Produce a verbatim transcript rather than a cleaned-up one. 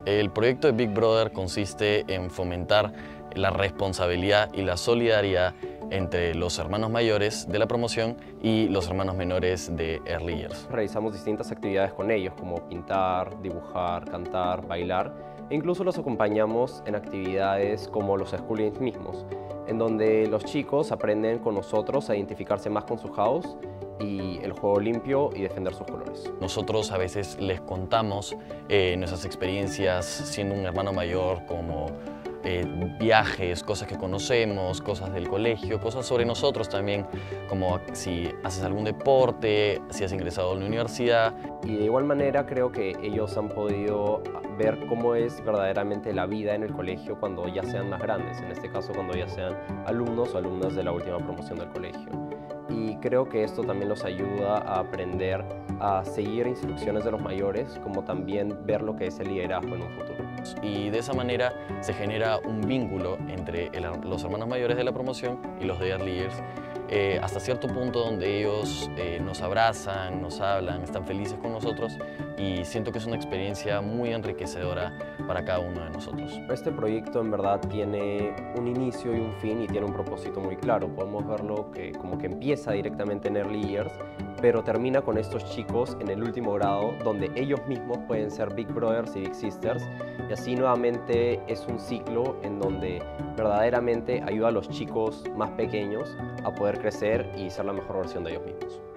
El proyecto de Big Brother consiste en fomentar la responsabilidad y la solidaridad entre los hermanos mayores de la promoción y los hermanos menores de Early Years. Realizamos distintas actividades con ellos, como pintar, dibujar, cantar, bailar, e incluso los acompañamos en actividades como los School Games mismos, en donde los chicos aprenden con nosotros a identificarse más con su house y el juego limpio y defender sus colores. Nosotros a veces les contamos eh, nuestras experiencias siendo un hermano mayor, como eh, viajes, cosas que conocemos, cosas del colegio, cosas sobre nosotros también, como si haces algún deporte, si has ingresado a la universidad. Y de igual manera creo que ellos han podido ver cómo es verdaderamente la vida en el colegio cuando ya sean más grandes, en este caso cuando ya sean alumnos o alumnas de la última promoción del colegio. Y creo que esto también los ayuda a aprender a seguir instrucciones de los mayores, como también ver lo que es el liderazgo en un futuro. Y de esa manera se genera un vínculo entre el, los hermanos mayores de la promoción y los de Early Years, eh, hasta cierto punto donde ellos eh, nos abrazan, nos hablan, están felices con nosotros, y siento que es una experiencia muy enriquecedora para cada uno de nosotros. Este proyecto en verdad tiene un inicio y un fin y tiene un propósito muy claro. Podemos verlo que como que empieza directamente en Early Years, pero termina con estos chicos en el último grado, donde ellos mismos pueden ser Big Brothers y Big Sisters, y así nuevamente es un ciclo en donde verdaderamente ayuda a los chicos más pequeños a poder crecer y ser la mejor versión de ellos mismos.